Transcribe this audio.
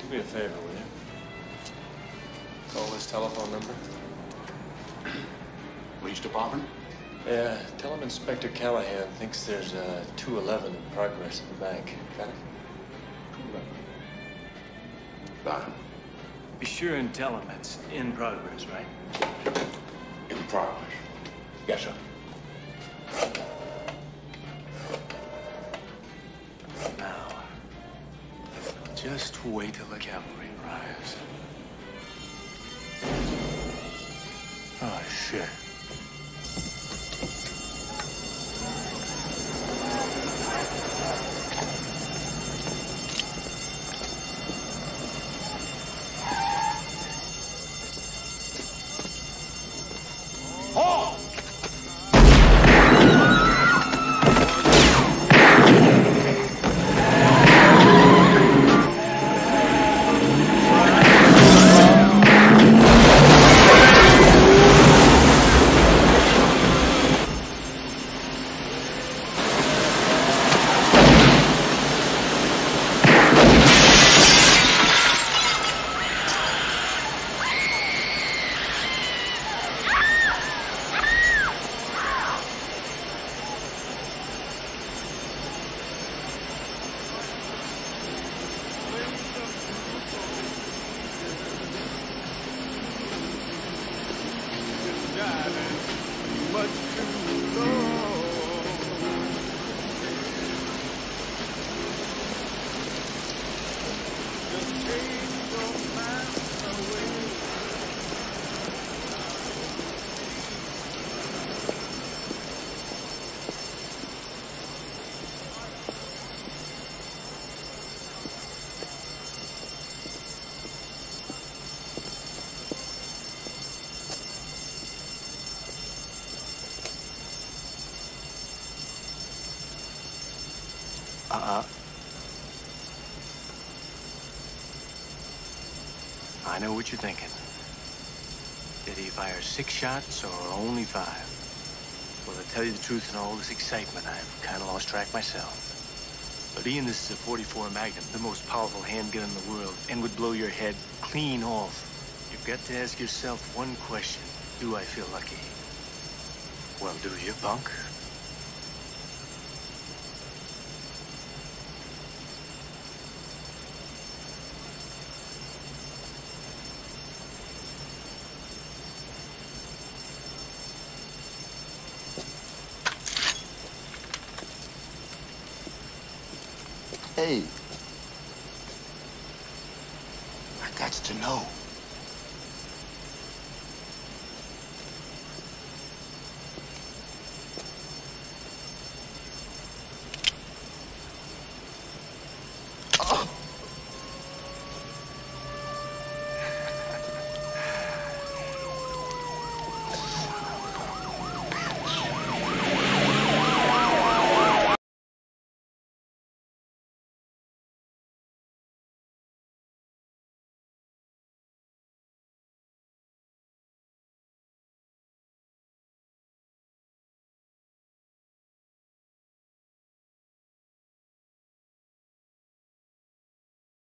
Do me a favor, will you? Call this telephone number. Police department? Yeah, tell him Inspector Callahan thinks there's a 211 in progress at the bank. Got it? 211. Got it. Be sure and tell him it's in progress, right? In progress. Yes, sir. Now, just wait till the cavalry arrives. Oh, shit. I know what you're thinking. Did he fire 6 shots or only 5? Well, to tell you the truth, in all this excitement, I've kind of lost track myself. But Ian, this is a .44 Magnum, the most powerful handgun in the world, and would blow your head clean off. You've got to ask yourself one question. Do I feel lucky? Well, do you, punk? Hey. I got to know.